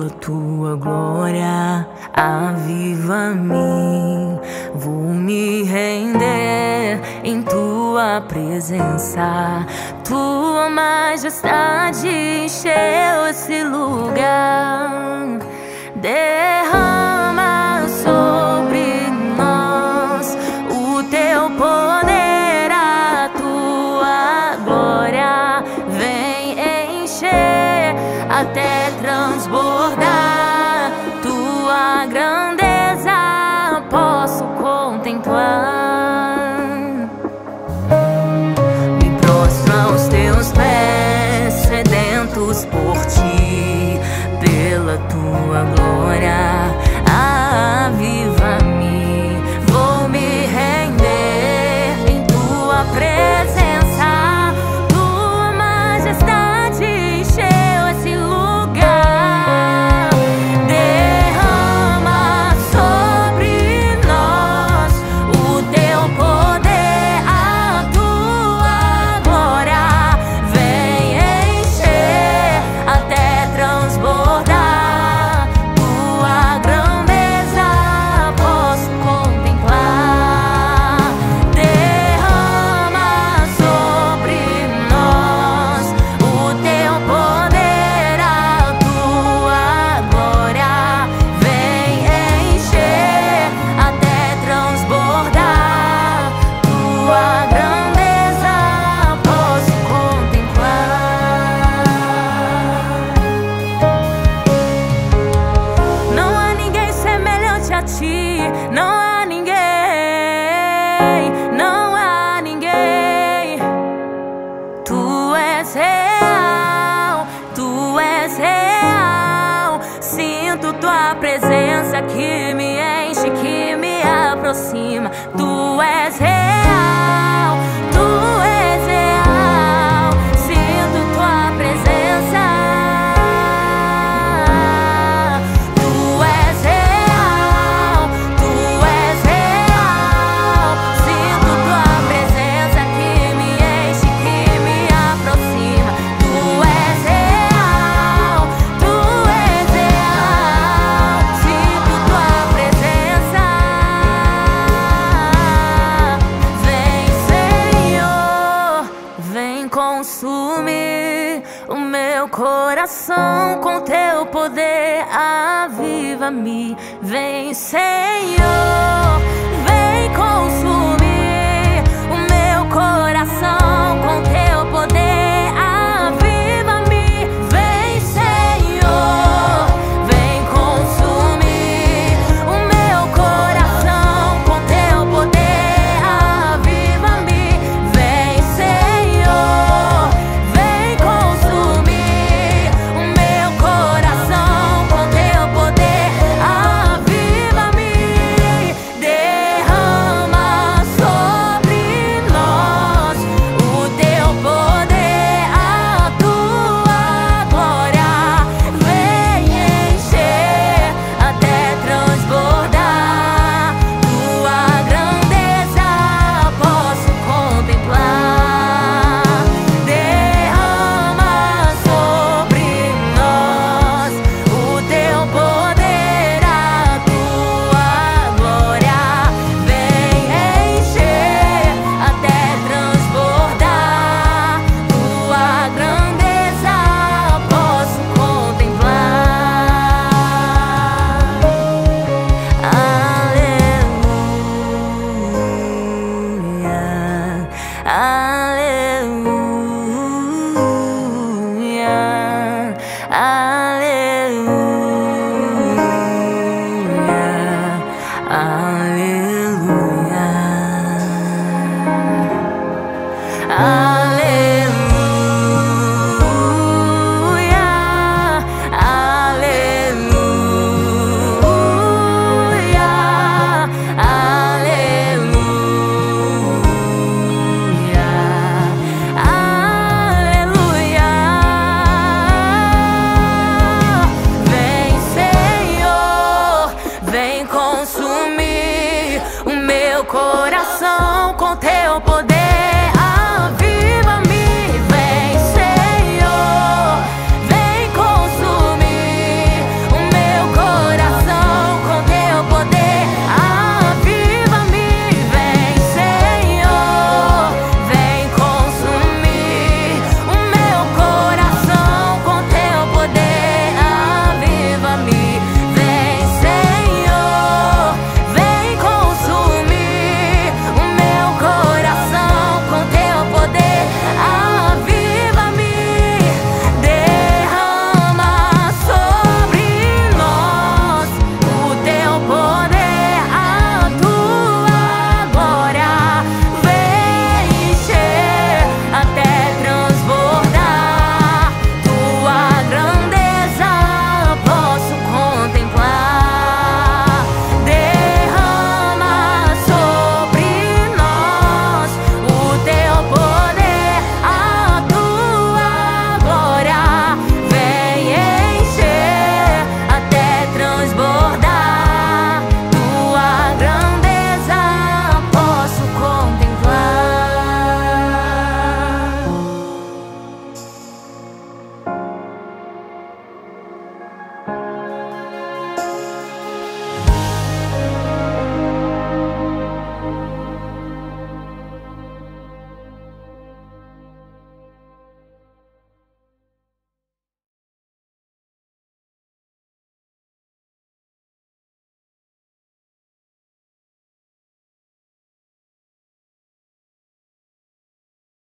pela tua glória, aviva-me. Vou me render em tua presença. Tua majestade encheu esse lugar. Derrama sobre nós o teu poder, a tua glória. Vem encher até transbordar. Tua grandeza posso contemplar. Me prostro aos teus pés, sedentos por ti, pela tua glória, aviva-me. Vou me render em tua presença. Tua majestade encheu esse lugar. Derrama sobre nós o teu poder, a tua glória. Vem encher até transbordar. Tua grandeza posso contemplar. Derrama sobre nós o teu poder, a tua glória. Vem encher até transbordar. Tua grandeza posso contemplar. Não há ninguém semelhante a ti. Não há ninguém. Não há ninguém. Tu és real. Tu és real. Sinto tua presença que me enche, que me aproxima. Tu és real. Tu és real. Sinto tua presença. Tu és real. Tu és real. Sinto tua presença que me enche, que me aproxima. Tu és real. Tu és real. Sinto tua presença. Vem, Senhor, vem consumir o meu coração com teu poder, aviva-me. Vem, Senhor.